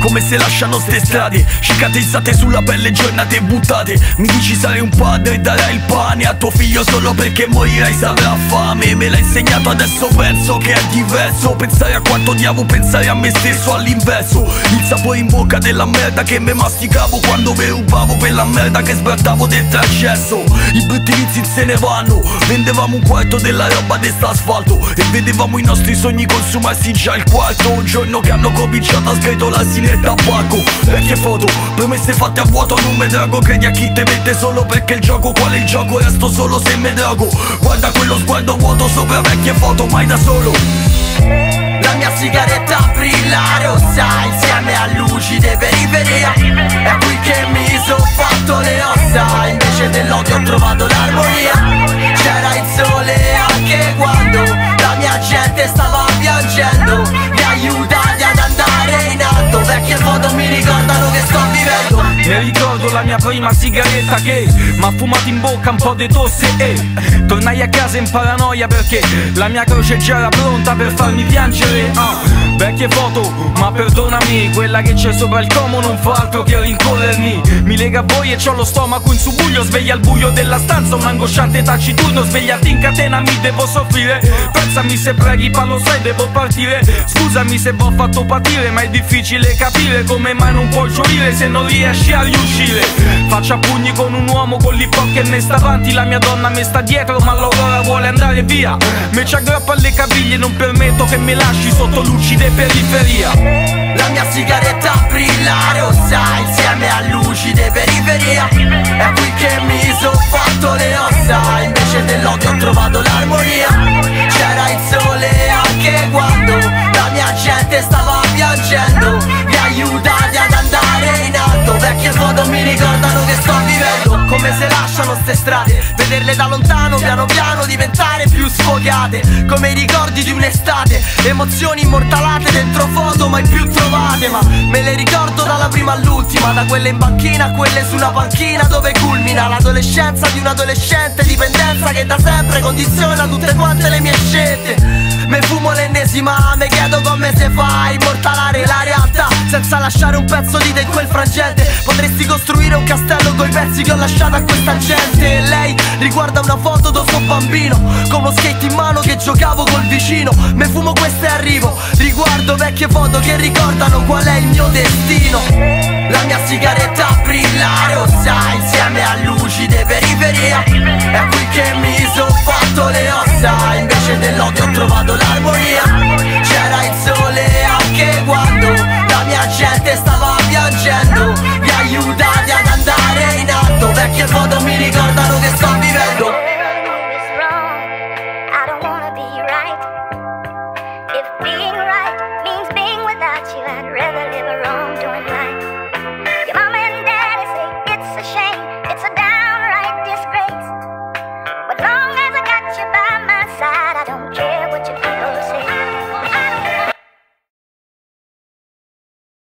come se lasciano ste strade, cicatrizzate sulla pelle, giornate buttate. Mi dici sarai un padre e darai il pane a tuo figlio solo perché morirai se avrà fame. Me l'hai insegnato, adesso penso che è diverso. Pensare a quanto odiavo, pensare a me stesso all'inverso. Il sapore in bocca della merda che me masticavo quando mi rubavo per la merda che sbrattavo dentro al cesso. I brutti vizi se ne vanno, vendevamo un quarto della roba di st'asfalto e vedevamo i nostri sogni consumarsi già il quarto. Un giorno che hanno cominciato a sgretolarsi nel tabacco. Vecchie foto, promesse fatte a vuoto, non me drago. Credi a chi te mette solo perché il gioco, qual è il gioco? Resto solo se me drago. Guarda quello sguardo vuoto sopra vecchie foto, mai da solo. La mia sigaretta brilla rossa insieme a luci de periferia. È qui che mi son fatto le ossa, invece dell'odio ho trovato l'armonia. C'era il sole anche quando la mia gente stava piangendo. Mi aiutate ad andare in alto, vecchie foto mi ricordano che sto vivendo. Mi ricordo la mia prima sigaretta che m'ha fumato in bocca un po' di tosse e tornai a casa in paranoia perché la mia croce già era pronta per farmi piangere. Vecchie foto, ma perdonami, quella che c'è sopra il como non fa altro che rincorrermi. Mi lega a voi e c'ho lo stomaco in subbuglio, sveglia al buio della stanza un angosciante taciturno. Svegliati in catena, mi devo soffrire. Pensami se preghi, lo sai, devo partire. Scusami se v'ho fatto patire, ma è difficile capire come mai non puoi gioire se non riesci a riuscire. Faccio a pugni con un uomo con l'hip hop che me sta avanti, la mia donna me sta dietro ma l'aurora vuole andare via. Me ci aggrappo alle caviglie, non permetto che mi lasci sotto luci de periferia. La mia sigaretta brilla rossa insieme a luci de periferia. È qui che mi son fatto le ossa, invece dell'odio ho trovato l'armonia. C'era il sole anche quando la mia gente stava piangendo. Mi aiutate ad andare in alto, vecchie foto mi ricordano che sto vivendo. Come se lasciano ste strade, vederle da lontano piano piano diventare più sfogate. Come i ricordi di un'estate, emozioni immortalate dentro foto mai più trovate. Ma me le ricordo dalla prima all'ultima, da quelle in banchina a quelle su una panchina, dove culmina l'adolescenza di un adolescente. Dipendenza che da sempre condiziona tutte quante le mie scelte. Me fumo l'ennesima, me chiedo come se fa a immortalare la realtà senza lasciare un pezzo di te in quel frangente. Potresti costruire un castello coi pezzi che ho lasciato a questa gente. E lei riguarda una foto do suo bambino con uno skate in mano che giocavo col vicino. Me fumo queste e arrivo, riguardo vecchie foto che ricordano qual è il mio destino. La mia sigaretta brilla rossa insieme a luci de periferia. È qui che mi son fatto le ossa, invece dell'odio ho trovato l'armonia. C'era il sole anche quando la mia gente stava piangendo. Mi aiutate ad andare in alto, vecchie foto mi ricordano che sto vivendo.